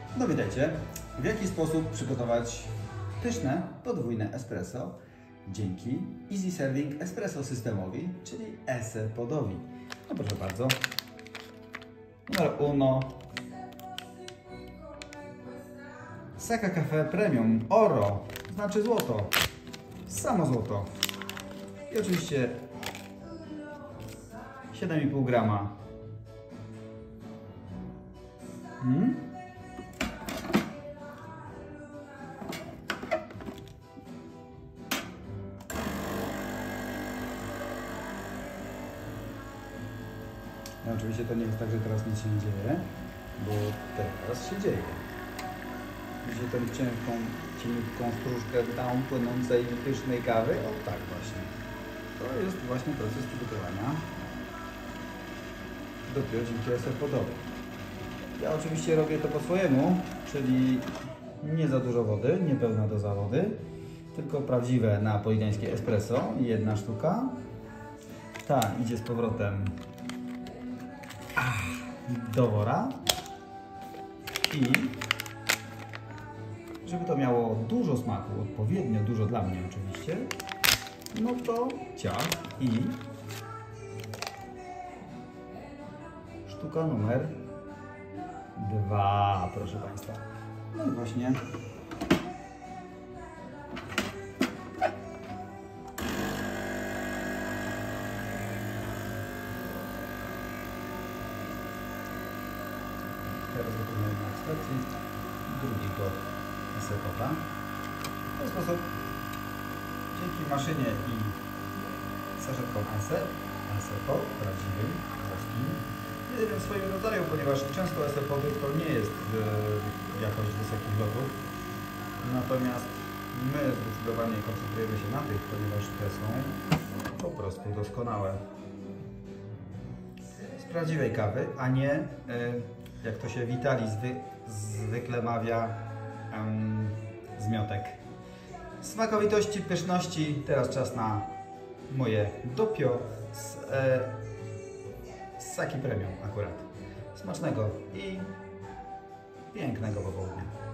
Dowiedzcie, w jaki sposób przygotować pyszne, podwójne espresso dzięki Easy Serving Espresso Systemowi, czyli ESEPOD-owi. No proszę bardzo. Numer 1. Secca Cafe Premium Oro, znaczy złoto. Samo złoto. I oczywiście 7,5 grama. No oczywiście to nie jest tak, że teraz nic się nie dzieje, bo teraz się dzieje. Widzicie tę cieniutką stróżkę tam płynącej pysznej kawy? O tak właśnie. To jest właśnie proces przygotowania dopiero dzięki ESEPOD-owi. Ja oczywiście robię to po swojemu, czyli nie za dużo wody, nie pełna doza wody, tylko prawdziwe napolitańskie espresso, 1 sztuka. Ta idzie z powrotem do wora i żeby to miało dużo smaku, odpowiednio dużo dla mnie oczywiście, no to ciach i sztuka numer 2, proszę Państwa. No i właśnie teraz wykonujemy na ekstrakcji drugiego ESEPOD-a. W ten sposób dzięki maszynie i saszetkom ESEPOD, prawdziwym, włoskim, jedynym w swoim rodzaju, ponieważ często ESEPOD-y to nie jest jakość wysokich lotów, natomiast my zdecydowanie koncentrujemy się na tych, ponieważ te są po prostu doskonałe. Z prawdziwej kawy, a nie jak to się w Italii zwykle mawia, zmiotek. Smakowitości, pyszności, teraz czas na moje doppio z Saki Premium akurat. Smacznego i pięknego popołudnia.